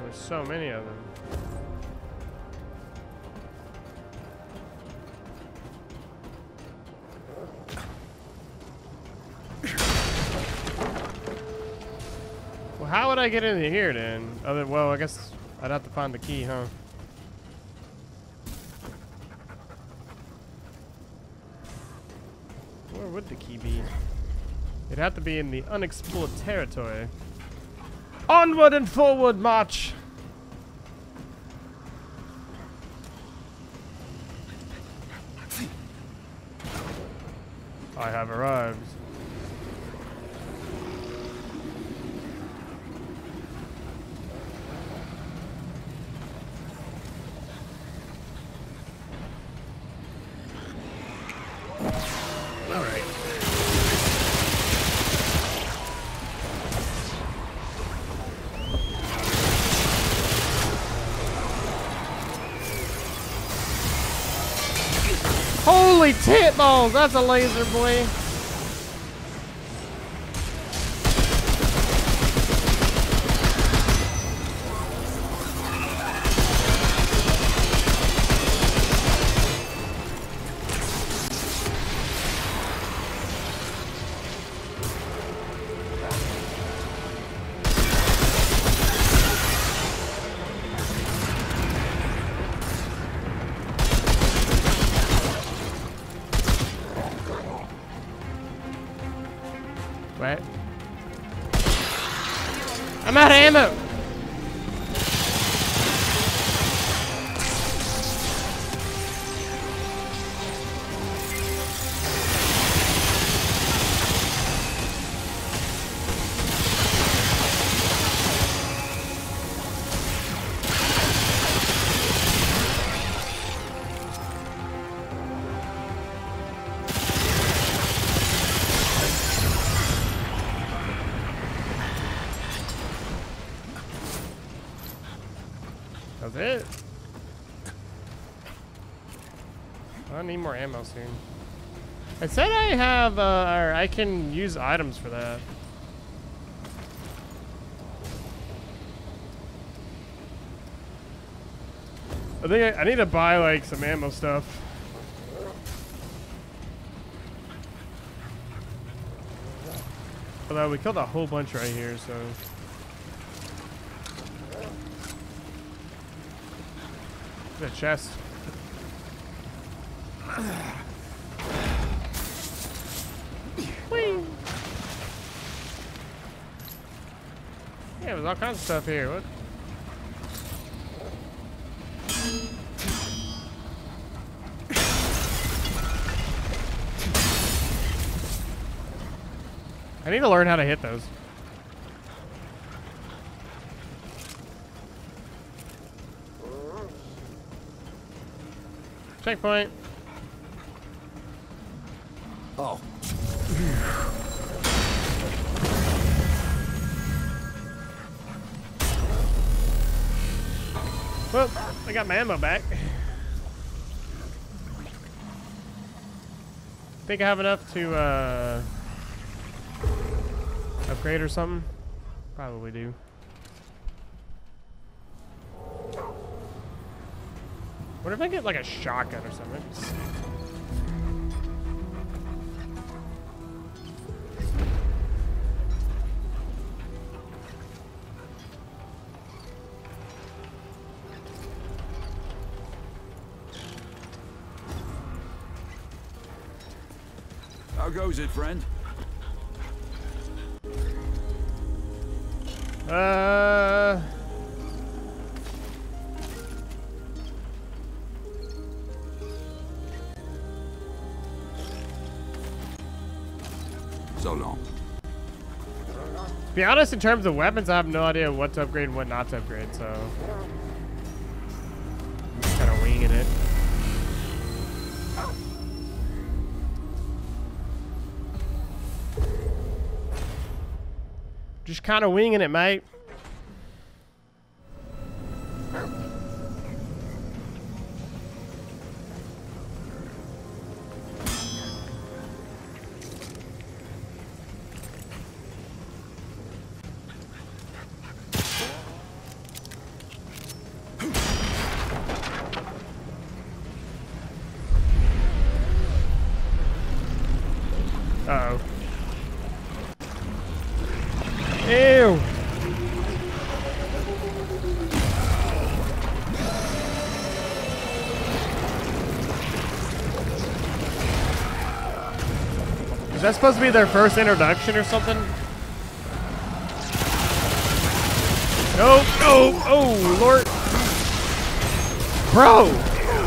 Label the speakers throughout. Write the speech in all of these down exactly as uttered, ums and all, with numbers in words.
Speaker 1: There's so many of them. Well, how would I get into here then? Other, well, I guess I'd have to find the key, huh? Where would the key be? It'd have to be in the unexplored territory. Onward and forward march! I have arrived. All right. Holy tit balls! That's a laser, boy. What? I'm out of ammo. That's it. I need more ammo soon. It said I have, uh, or I can use items for that. I think I, I need to buy like some ammo stuff. Although we killed a whole bunch right here, so. The chest. Whee! Yeah, there's all kinds of stuff here. What? I need to learn how to hit those. Checkpoint.
Speaker 2: Oh.
Speaker 1: Well, I got my ammo back. Think I have enough to uh, upgrade or something? Probably do. What if I get like a shotgun or something?
Speaker 2: How goes it, friend?
Speaker 1: Uh...
Speaker 2: So long.
Speaker 1: To be honest, in terms of weapons, I have no idea what to upgrade and what not to upgrade, so I'm just kind of winging it. Just kind of winging it, mate. that supposed to be their first introduction or something? No, no, oh, Lord. Bro.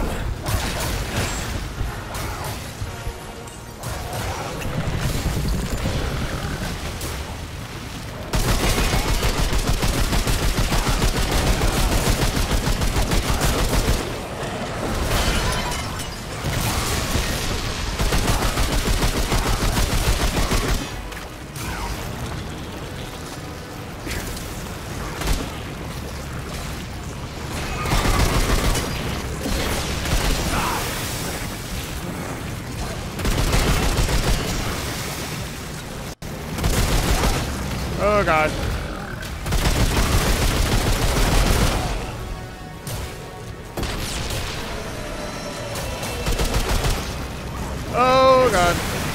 Speaker 1: Oh god. Oh god.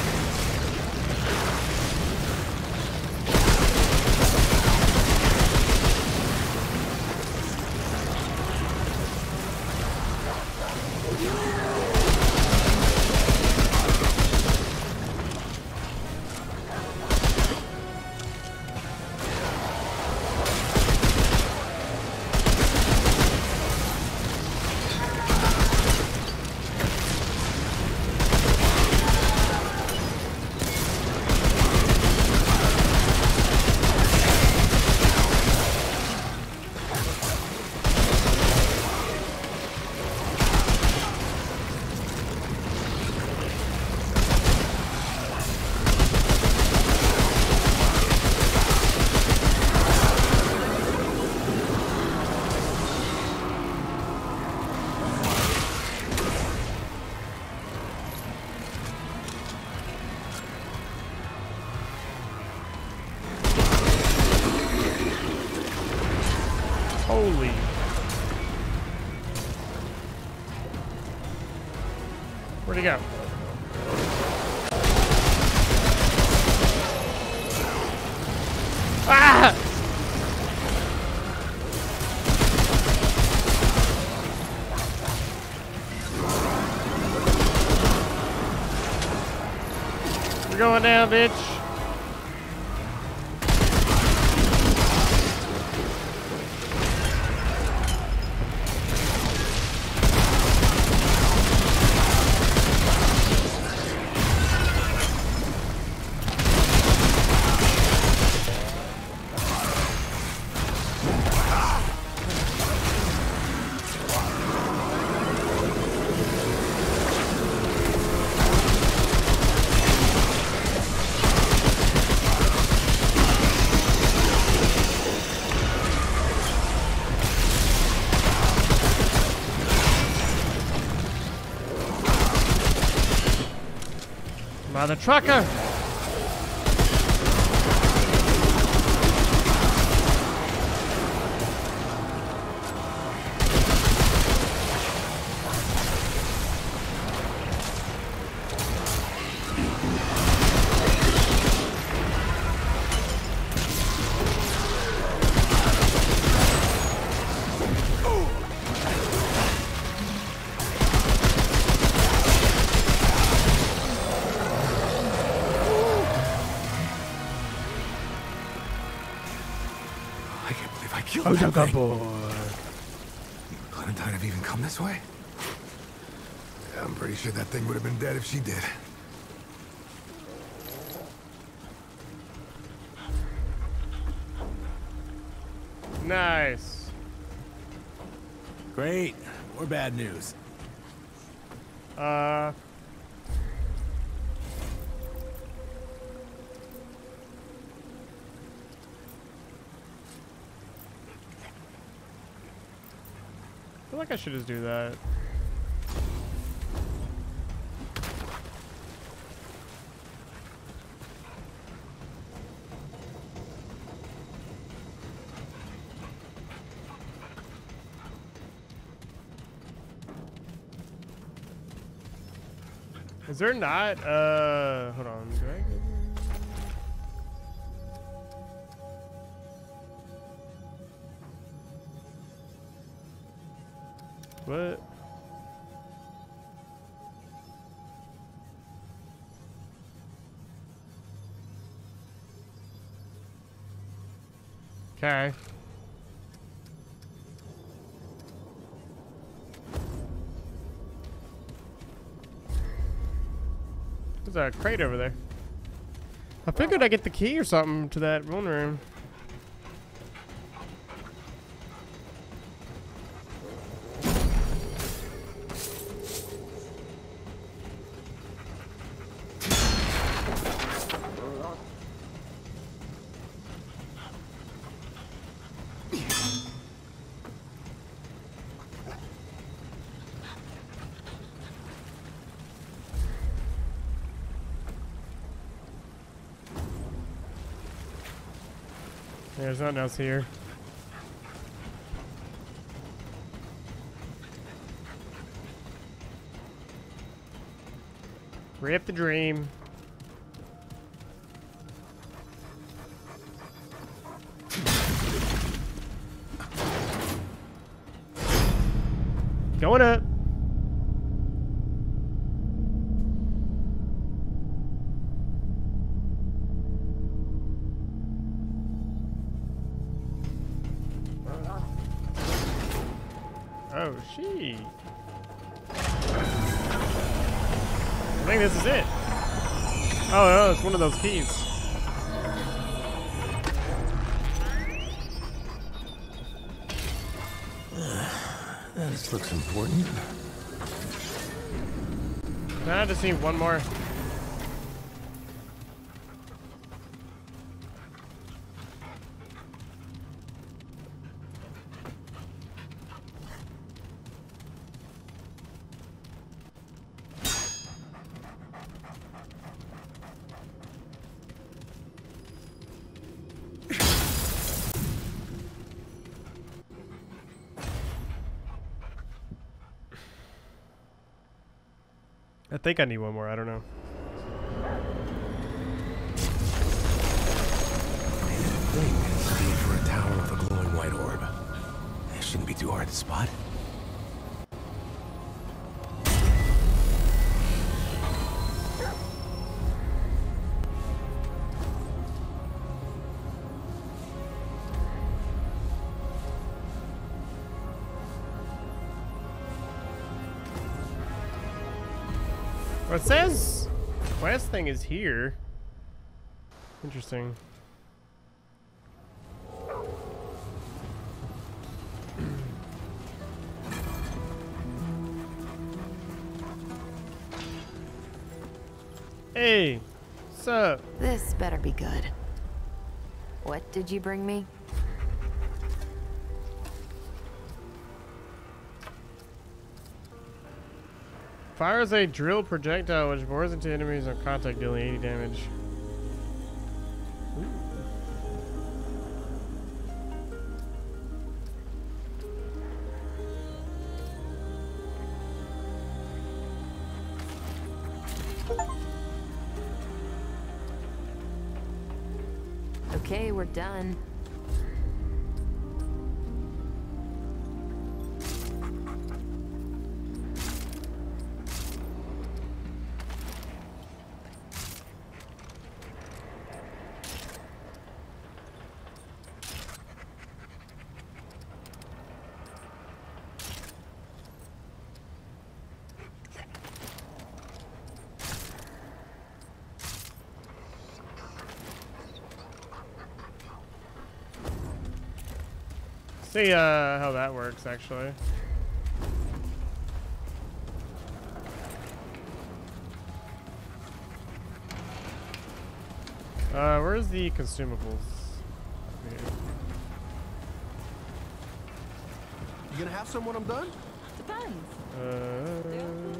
Speaker 1: Holy. Where'd he go? Ah! We're going down, bitch. Mother trucker!
Speaker 2: Oh,
Speaker 1: Ojaka boy.
Speaker 2: Clementine have even come this way? Yeah, I'm pretty sure that thing would have been dead if she did.
Speaker 1: Nice.
Speaker 3: Great. Or bad news?
Speaker 1: Uh... I feel like I should just do that. Is there not? Uh, hold on. Do I get... What? Okay. There's a crate over there. I figured I'd get the key or something to that one room. There's nothing else here. Rip the dream. Going up. Oh, she. I think this is it. Oh, no, it's one of those keys.
Speaker 2: This looks important.
Speaker 1: I just need one more. I think I need one more. I don't know.
Speaker 2: Looking for a tower with a glowing white orb. It shouldn't be too hard to spot.
Speaker 1: Well, it says the quest thing is here. Interesting. Hey, what's up?
Speaker 3: This better be good. What did you bring me?
Speaker 1: Fires a drill projectile which bores into enemies on contact, dealing eighty damage. Ooh.
Speaker 3: Okay, we're done.
Speaker 1: See uh, how that works, actually. Uh, where's the consumables? Here.
Speaker 4: You gonna have some when I'm done?
Speaker 3: Depends.
Speaker 1: Uh,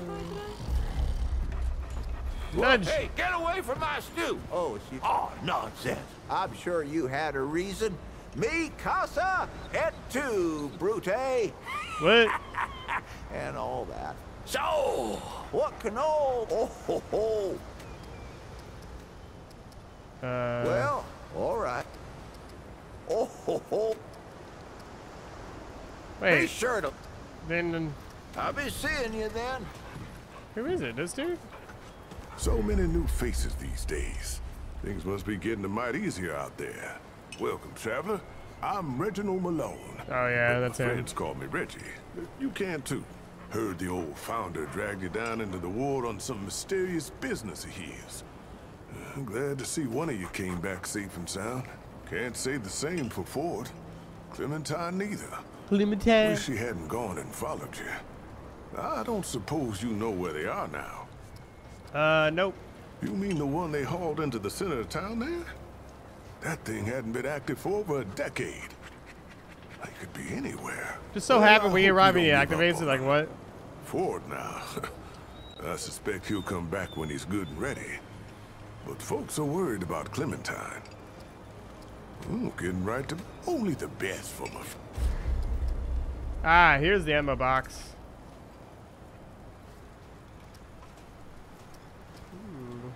Speaker 5: Look,
Speaker 1: nudge.
Speaker 5: hey, get away from my stew!
Speaker 4: Oh, she...
Speaker 5: Oh, nonsense.
Speaker 4: I'm sure you had a reason. Mi casa et tu, Brute.
Speaker 1: What?
Speaker 4: And all that.
Speaker 5: So,
Speaker 4: What can all... Oh, ho, ho.
Speaker 1: Uh,
Speaker 4: Well, all right. Oh, ho, ho. Be
Speaker 1: wait.
Speaker 4: sure to...
Speaker 1: Then, then,
Speaker 4: I'll be seeing you then.
Speaker 1: who is it? This dude?
Speaker 6: So many new faces these days. Things must be getting a mite easier out there. Welcome, traveler. I'm Reginald Malone.
Speaker 1: Oh yeah,
Speaker 6: But
Speaker 1: that's
Speaker 6: my
Speaker 1: him.
Speaker 6: friends call me Reggie. You can too. Heard the old founder dragged you down into the war on some mysterious business of his. I'm glad to see one of you came back safe and sound. Can't say the same for Ford. Clementine neither.
Speaker 1: Clementine.
Speaker 6: Wish she hadn't gone and followed you. I don't suppose you know where they are now.
Speaker 1: Uh, nope.
Speaker 6: You mean the one they hauled into the center of town there? That thing hadn't been active for over a decade. They could be anywhere.
Speaker 1: Just so
Speaker 6: Well,
Speaker 1: happen
Speaker 6: I
Speaker 1: when he
Speaker 6: hope you
Speaker 1: arrived and he
Speaker 6: don't give
Speaker 1: activates
Speaker 6: up
Speaker 1: it,
Speaker 6: on
Speaker 1: like
Speaker 6: him.
Speaker 1: what?
Speaker 6: Ford now. I suspect he'll come back when he's good and ready. But folks are worried about Clementine. Ooh, getting right to only the best for my...
Speaker 1: Ah, here's the ammo box. Ooh.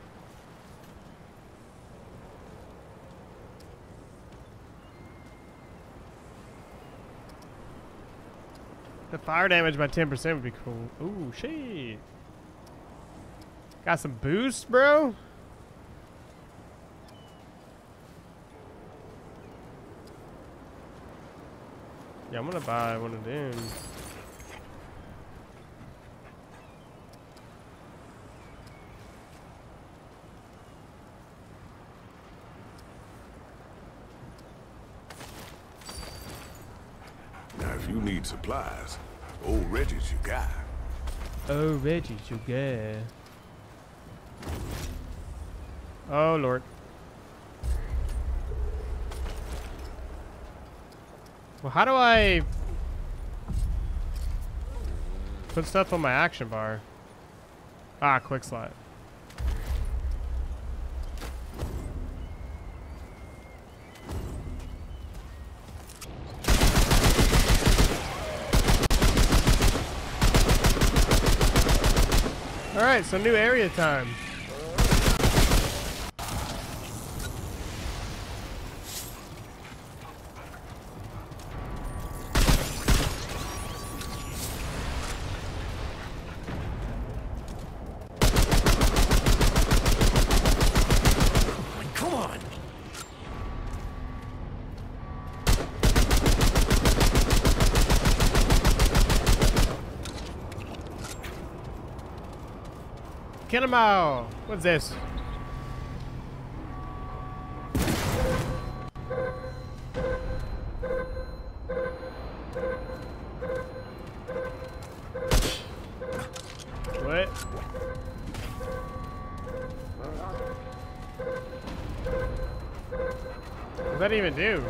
Speaker 1: The fire damage by ten percent would be cool. Ooh, shit. Got some boost, bro? Yeah, I'm gonna buy one of them.
Speaker 6: Now, if you need supplies, old Reggie's your guy.
Speaker 1: Oh, Reggie, you guy. Oh, Lord. Well, how do I put stuff on my action bar? Ah, quick slot. All right, so new area time.
Speaker 2: Come on!
Speaker 1: Get him out! What's this? What? What does that even do?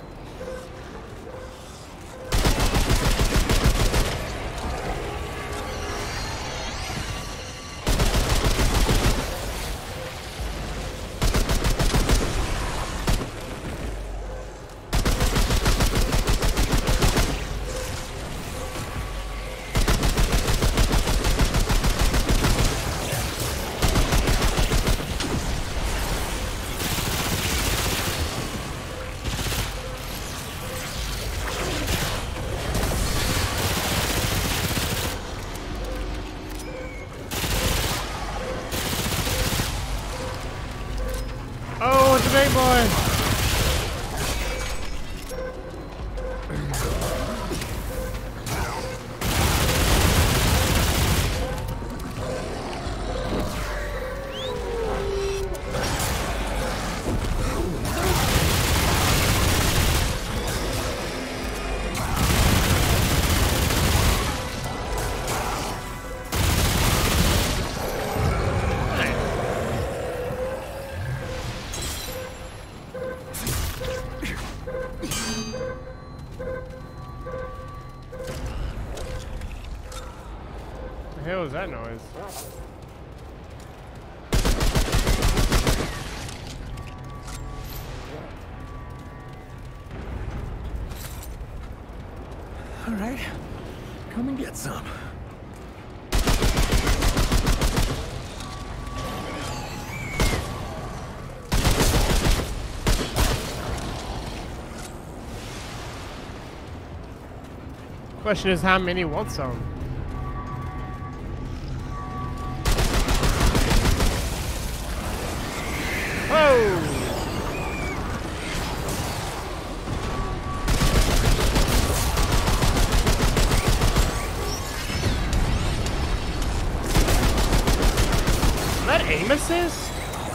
Speaker 1: Oh, it's a big boy! What the hell is that noise?
Speaker 2: All right, come and get some.
Speaker 1: Question is, how many want some? Oh! nemesis?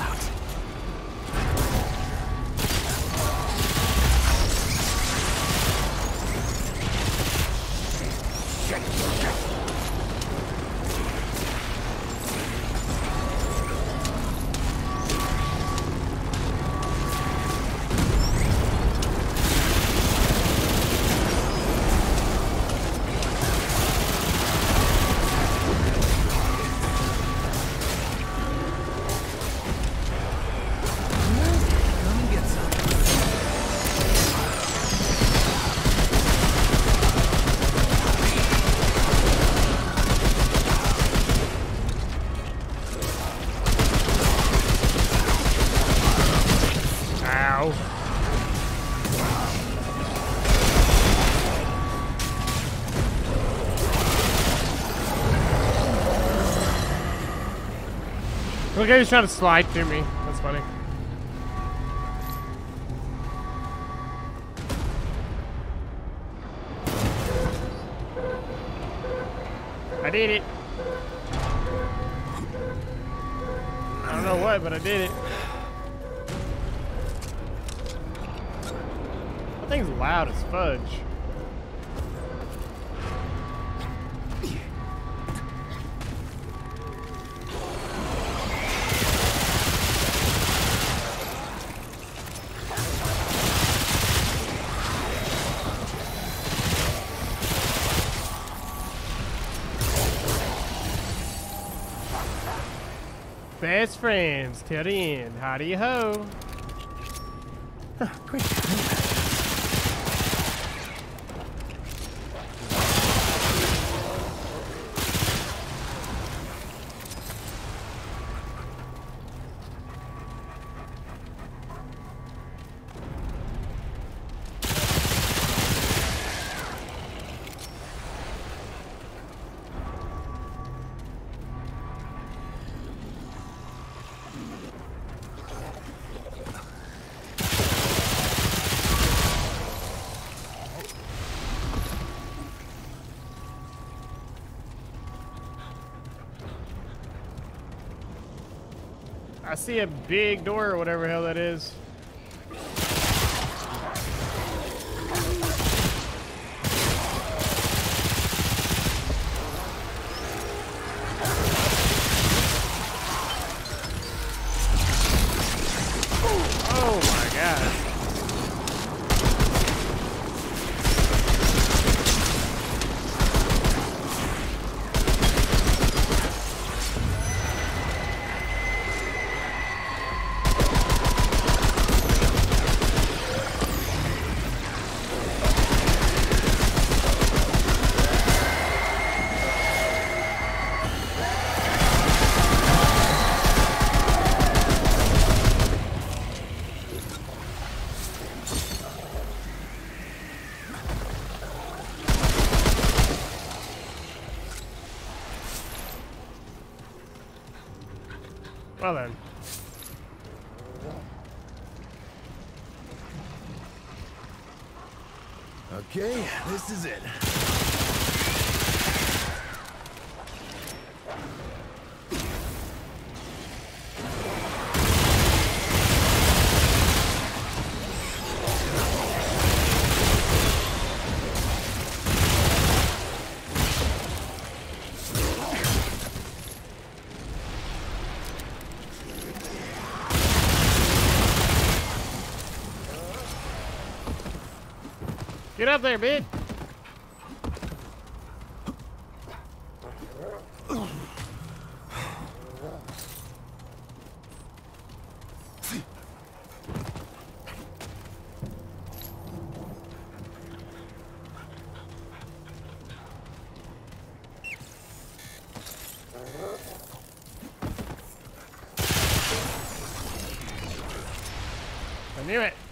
Speaker 1: Look, he's trying to slide through me. That's funny. I did it. I don't know what, but I did it. That thing's loud as fudge. Best friends till the end. Howdy ho.
Speaker 2: Huh, great.
Speaker 1: I see a big door or whatever the hell that is. Oh my god. Well then.
Speaker 2: Okay, this is it.
Speaker 1: Get up there, bitch. I knew it.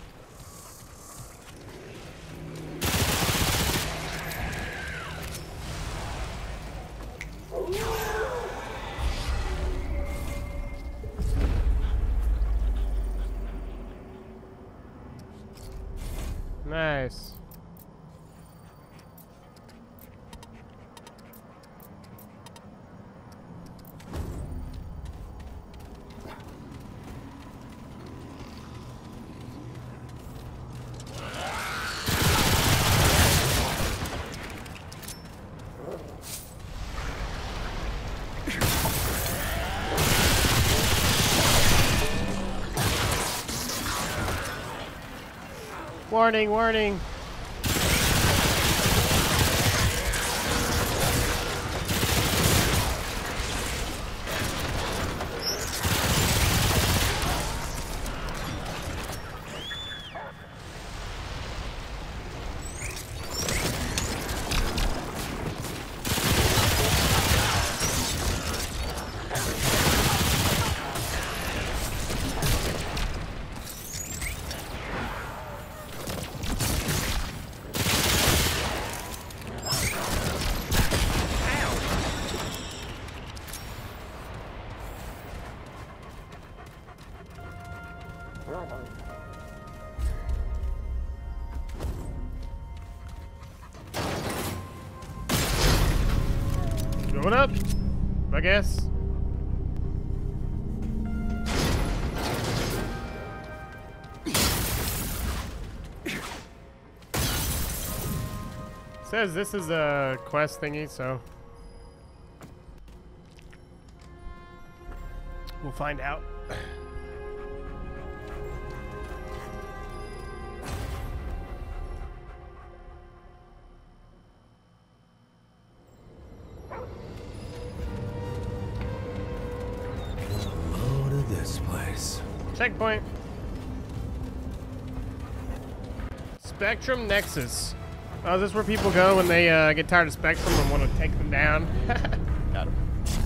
Speaker 1: Nice. Warning, warning. Going up, I guess. Says this is a quest thingy, so we'll find out. Checkpoint. Spectrum Nexus. Oh, is this where people go when they uh, get tired of Spectrum and want to take them down? Got him.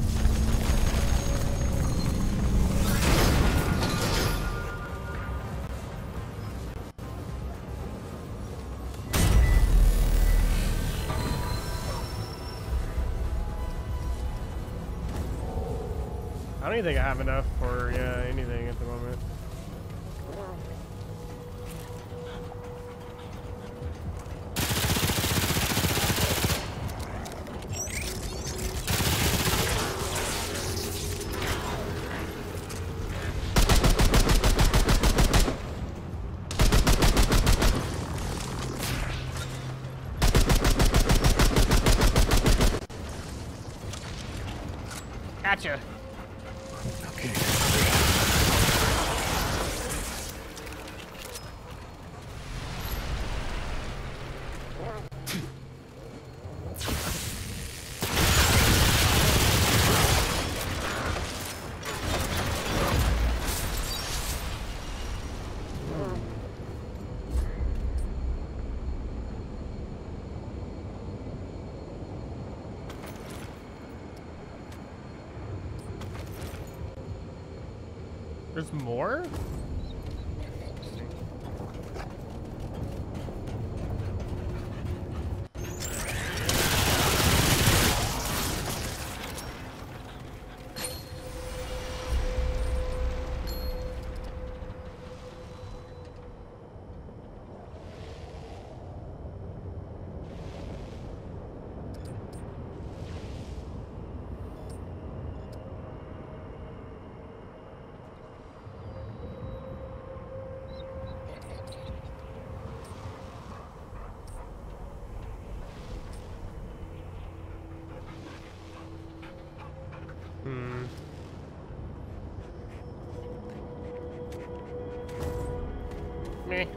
Speaker 1: I don't even think I have enough for uh, anything at the moment. Gotcha.
Speaker 2: Okay.
Speaker 1: There's more? Hmm. Meh.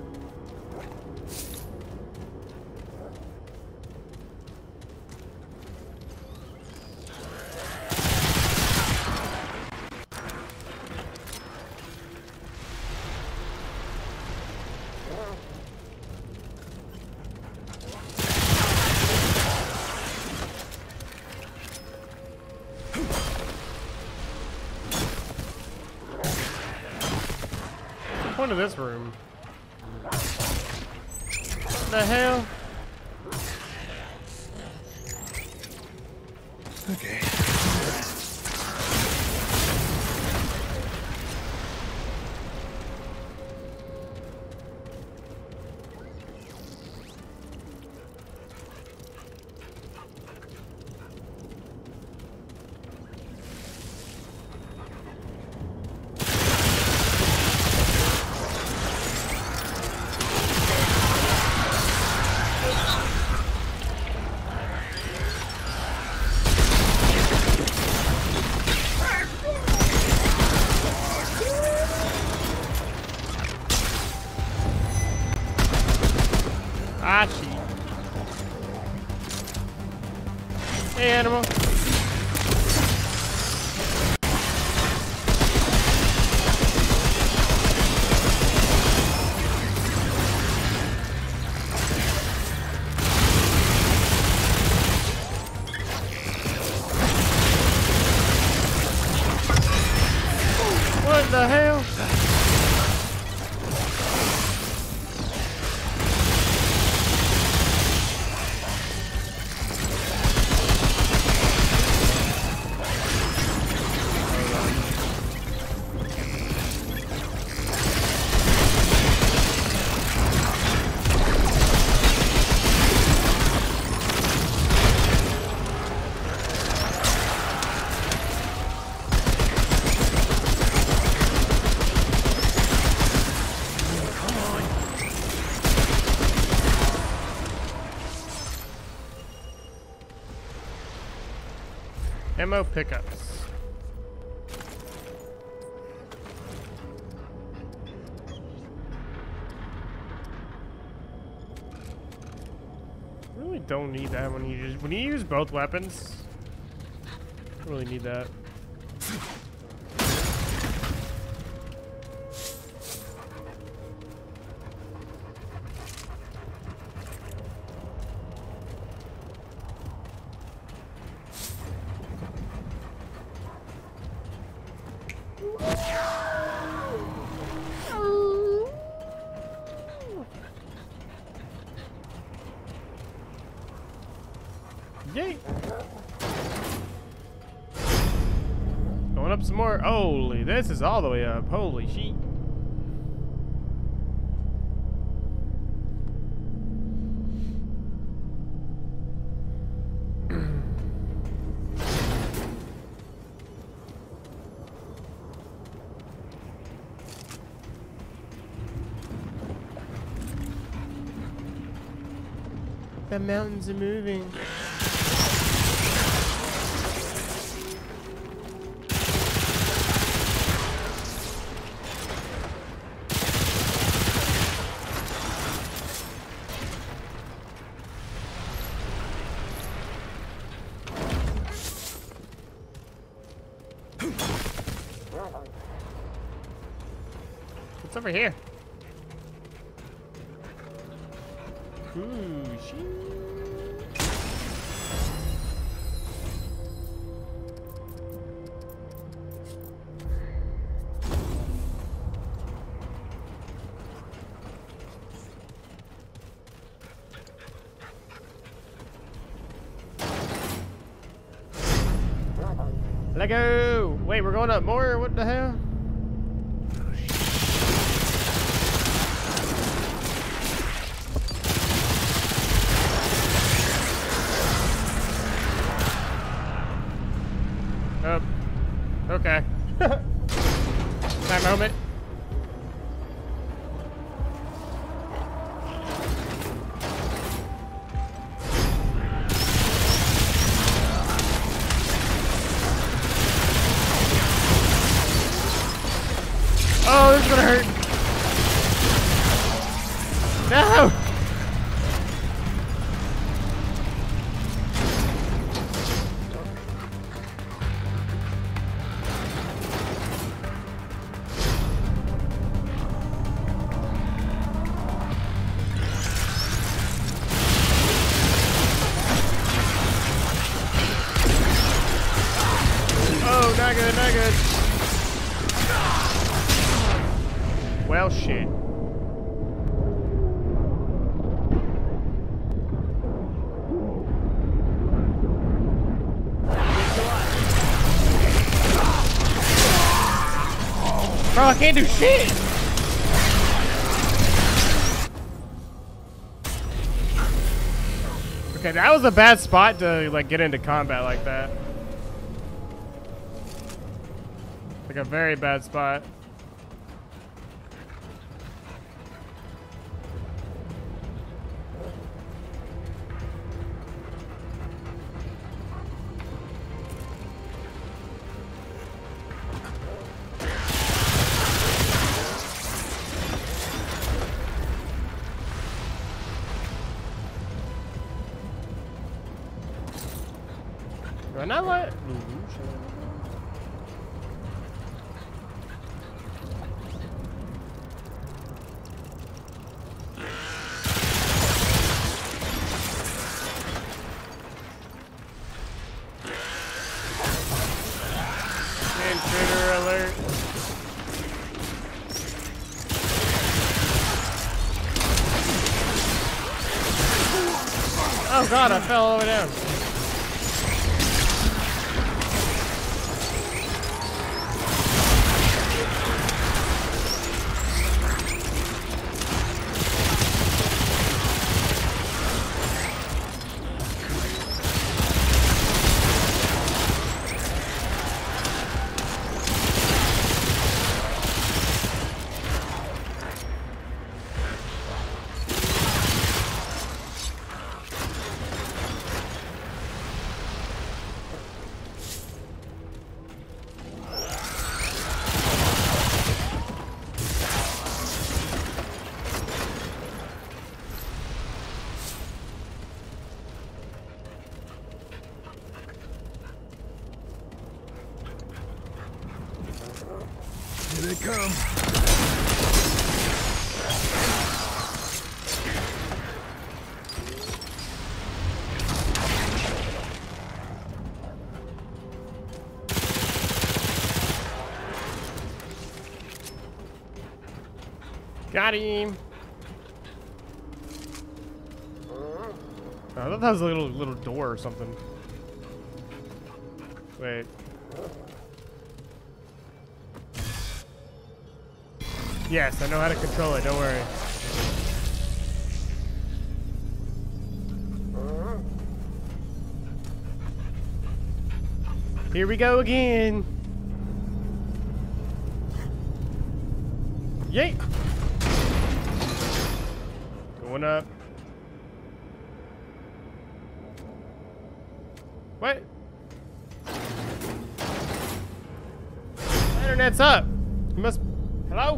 Speaker 1: Point of this room. What the hell?
Speaker 2: Okay.
Speaker 1: Hey, animal. What the hell? Ammo pickups. Really don't need that when you use when you use both weapons. Don't really need that. Yay! Going up some more. Holy, this is all the way up. Holy shit. The mountains are moving. What's over here? Ooh, shit. Let go! Wait, we're going up more? What the hell? Oh. Okay. That moment. Oh, this is gonna hurt. No! Oh, not good, not good. Well, shit. Bro, I can't do shit. Okay, that was a bad spot to like get into combat like that. Like a very bad spot. Do I not let? Ooh, Intruder alert. Oh god, I fell all the way down.
Speaker 6: Here they come.
Speaker 1: Got him. Oh, I thought that was a little little door or something. Wait. Yes, I know how to control it, don't worry. Here we go again. Yay! Going up. What? My internet's up. You must. Hello?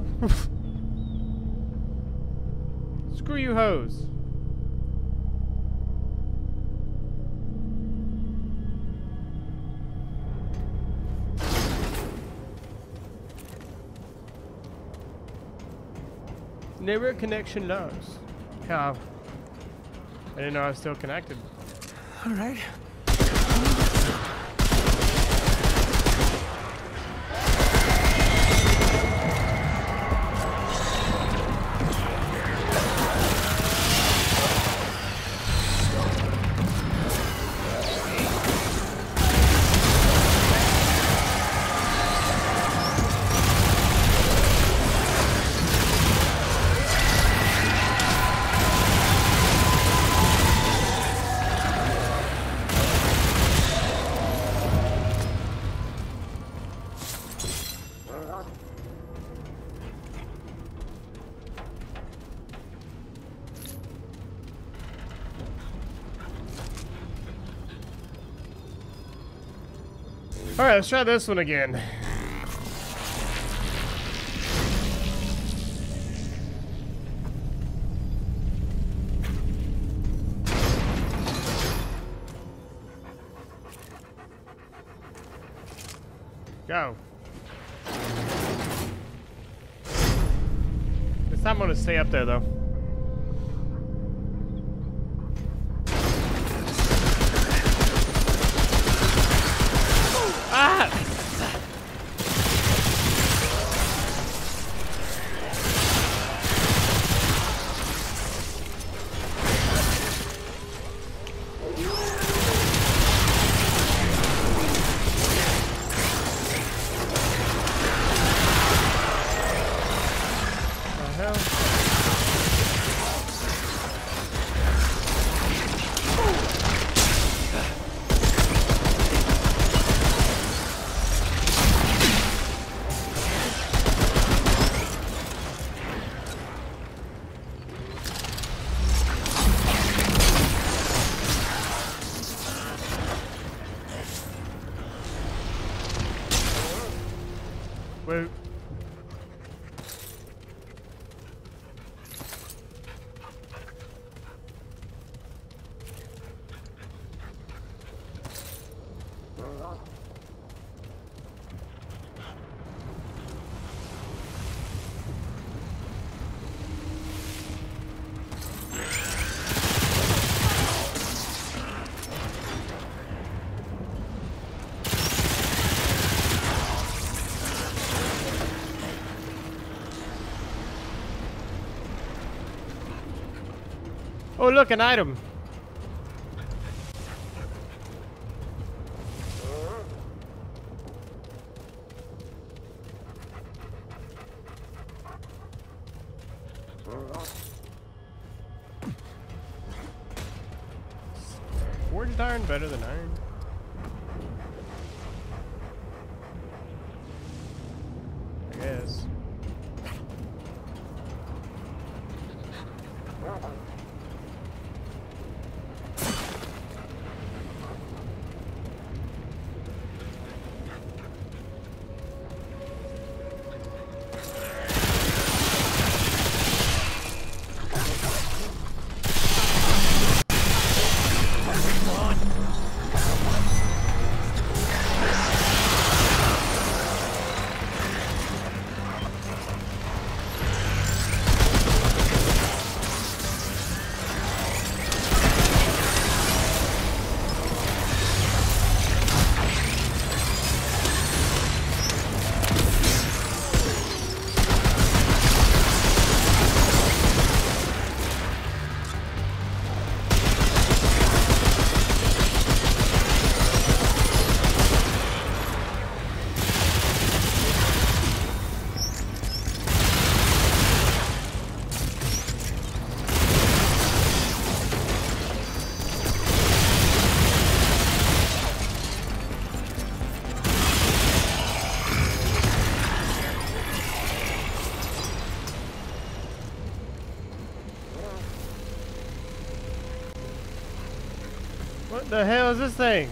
Speaker 1: Screw you, hoes. Network connection lost. How? I didn't know I was still connected.
Speaker 2: All right.
Speaker 1: All right, let's try this one again. Go. This time I'm gonna stay up there though. Ah! Wait. Oh, look, an item. Forged iron better than iron? I guess. What the hell is this thing?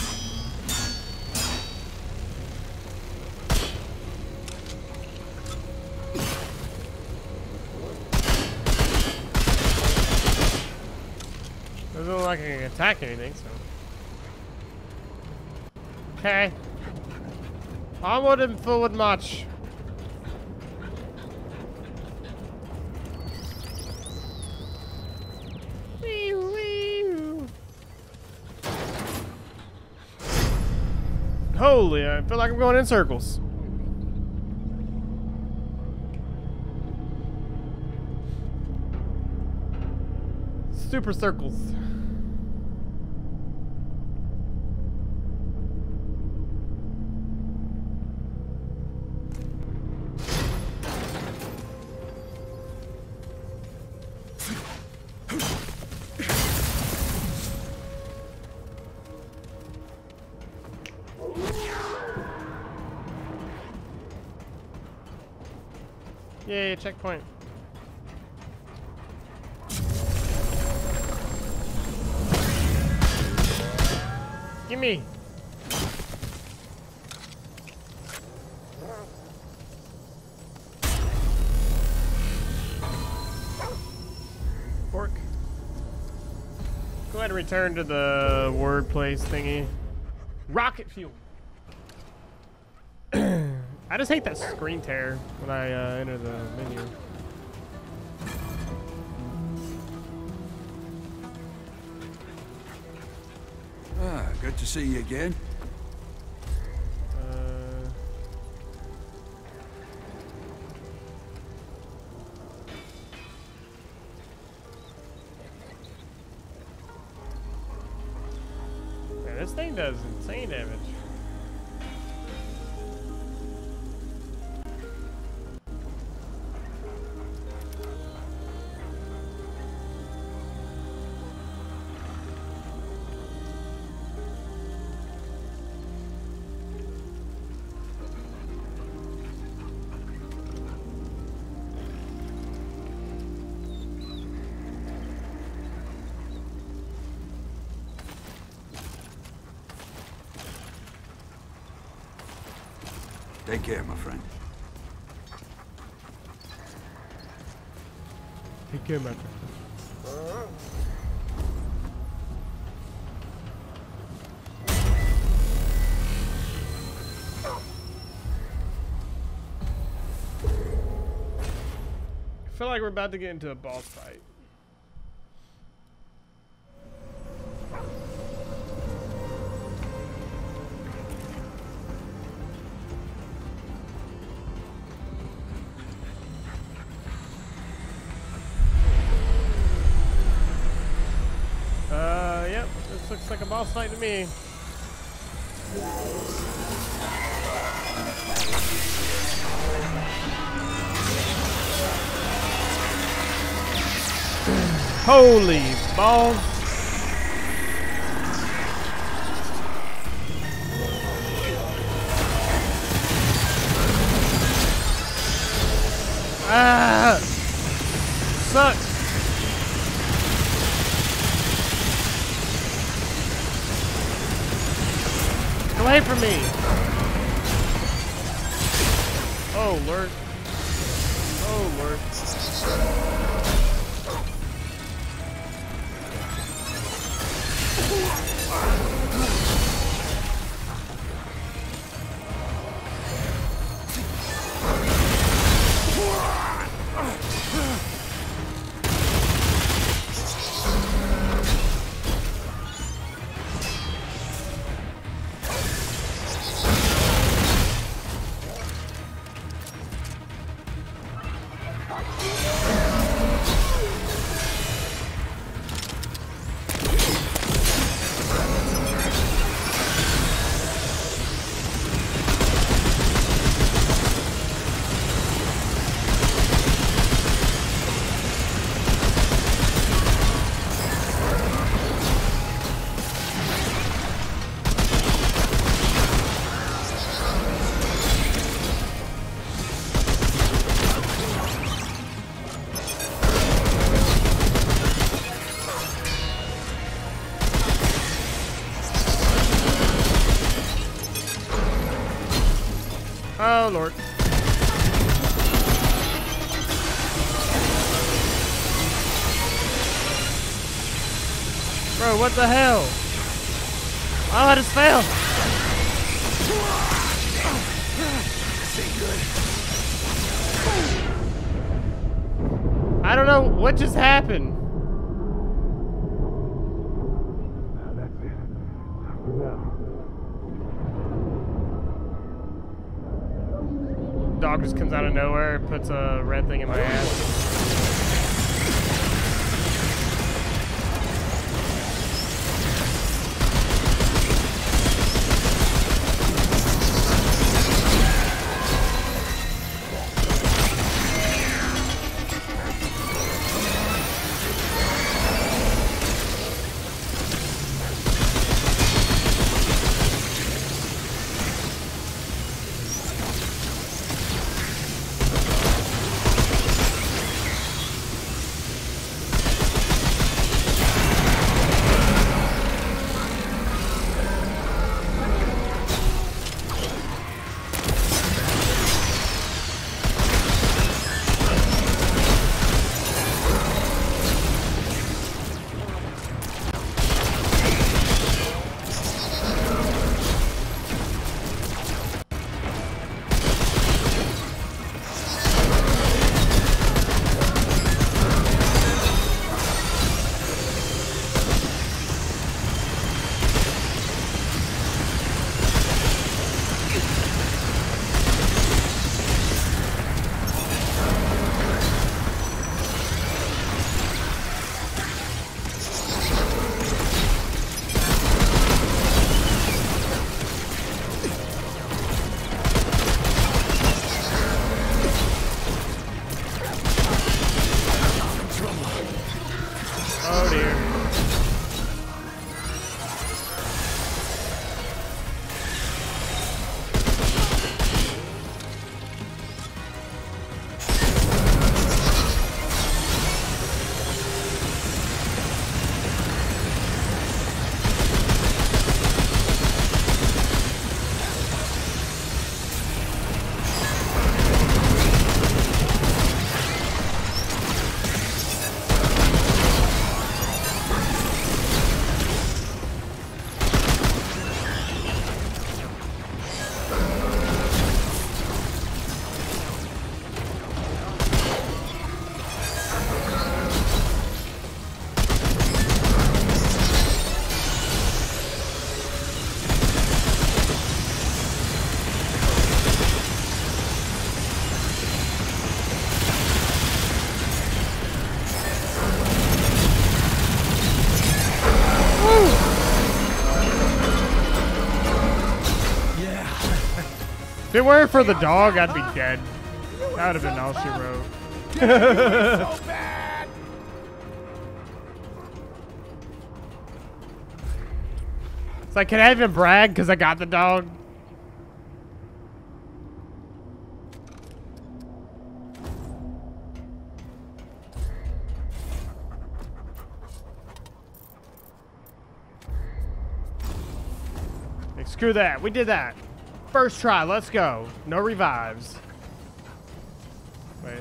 Speaker 1: Doesn't look like I can attack anything, so. Okay. Onward and forward march. Holy, I feel like I'm going in circles. Super circles. Yay, checkpoint. Gimme. Pork. Go ahead and return to the word place thingy. Rocket fuel. I just hate that screen tear when I uh, enter the menu.
Speaker 7: Ah, good to see you again.
Speaker 1: Uh, man, this thing does insane damage.
Speaker 7: Take care, my friend.
Speaker 1: Take care, my friend. feel like we're about to get into a boss fight. Uh, yep, this looks like a boss fight to me. Holy balls. Ah! Sucks. Away from me! Oh, Lord. Oh, Lord. Oh, Lord. Bro, what the hell? Oh, I just fell. I don't know what just happened. Dog just comes out of nowhere and puts a red thing in my ass. If it weren't for the dog, I'd be dead. That would have been all she wrote.
Speaker 5: So bad.
Speaker 1: It's like, can I even brag because I got the dog? Like, screw that. We did that. First try. Let's go. No revives. Wait.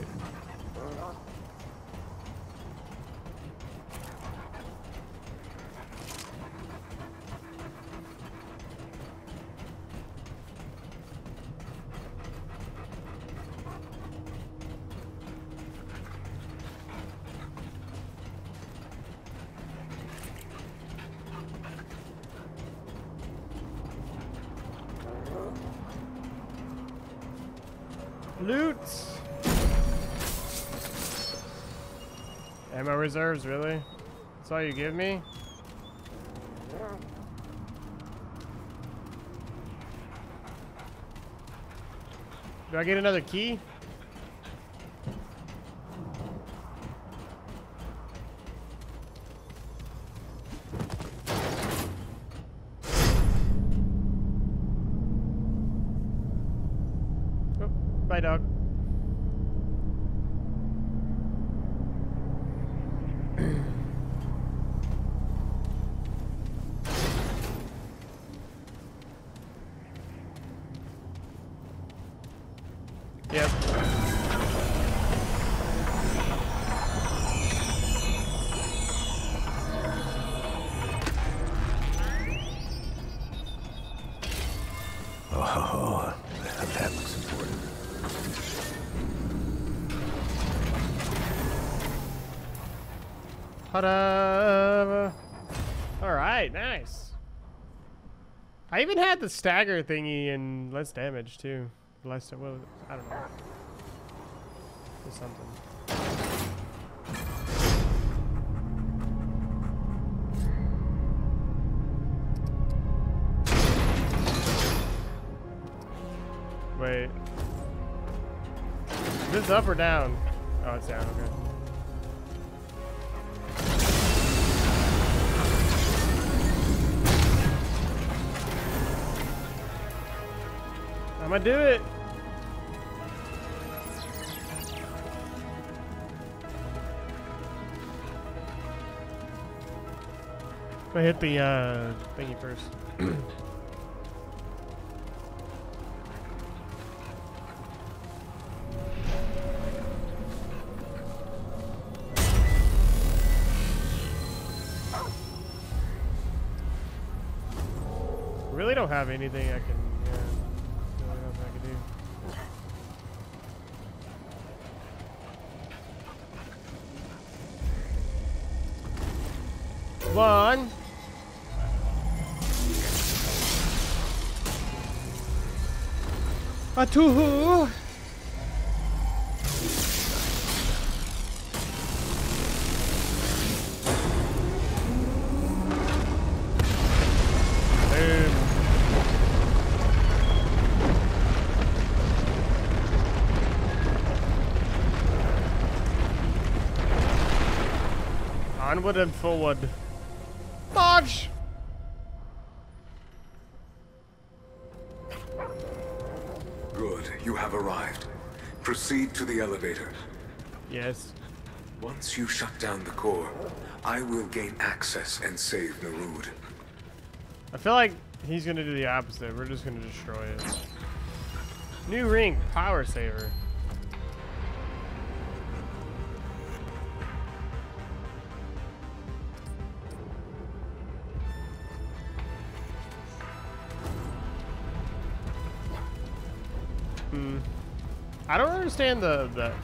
Speaker 1: Loot. Ammo reserves, really? That's all you give me? Do I get another key? Oh, bye, dog. Yep.
Speaker 2: Oh, that looks important.
Speaker 1: Ta-da! All right, nice. I even had the stagger thingy and less damage too. Less, well, I don't know. Or something. Wait. Is this up or down? Oh, it's down, okay. I'm gonna do it. I'm gonna hit the uh, thingy first. Really don't have anything I can. Yeah, really nothing I can do. One. A two. Boom. Onward and forward. March!
Speaker 8: Good, you have arrived. Proceed to the elevator.
Speaker 1: Yes.
Speaker 8: Once you shut down the core, I will gain access and save Narud.
Speaker 1: I feel like he's gonna do the opposite. We're just gonna destroy it. New ring, power saver. Hmm. I don't understand the the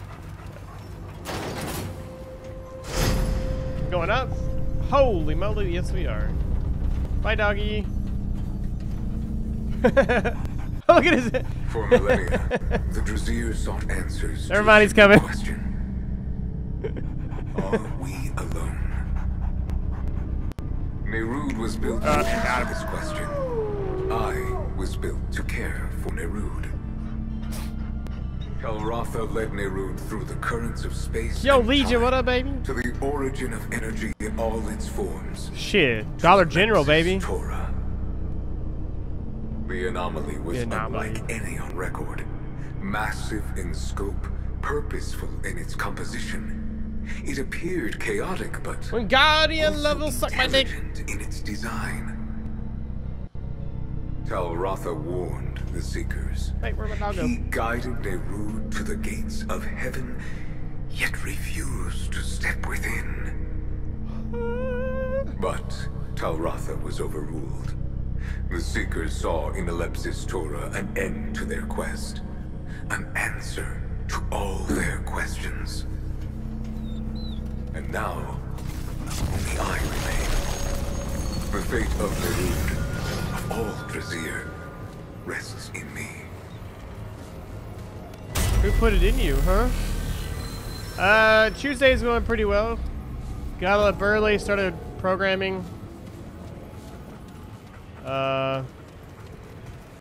Speaker 1: going up. Holy moly! Yes, we are. Bye, doggy. Look at his.
Speaker 8: For millennia, the Druzir sought answers.
Speaker 1: Everybody's
Speaker 8: to a
Speaker 1: coming.
Speaker 8: Question. Are we alone? Narud was built to
Speaker 1: Uh,
Speaker 8: answer this question. I was built to care for Nerud. Tel'Ratha led Nerud through the currents of space.
Speaker 1: Yo,
Speaker 8: and
Speaker 1: Legion,
Speaker 8: time
Speaker 1: what up, baby?
Speaker 8: To the origin of energy in all its forms.
Speaker 1: Shit, Dollar General, baby.
Speaker 8: Torah. The anomaly was
Speaker 1: The anomaly.
Speaker 8: unlike any on record. Massive in scope, purposeful in its composition. It appeared chaotic, but
Speaker 1: When Guardian
Speaker 8: also
Speaker 1: level suck my dick.
Speaker 8: intelligent in its design. Tel'Ratha warned the Seekers.
Speaker 1: Wait, where'd my dog go?
Speaker 8: He guided Nerud to the gates of heaven, yet refused to step within. But Tel'Ratha was overruled. The Seekers saw in Alepsis Torah an end to their quest, an answer to all their questions. And now, only I remain. The fate of Nerud, of all Drazir, rests in me.
Speaker 1: Who put it in you, huh? Uh, Tuesday's going pretty well. Got up early, started programming. Uh,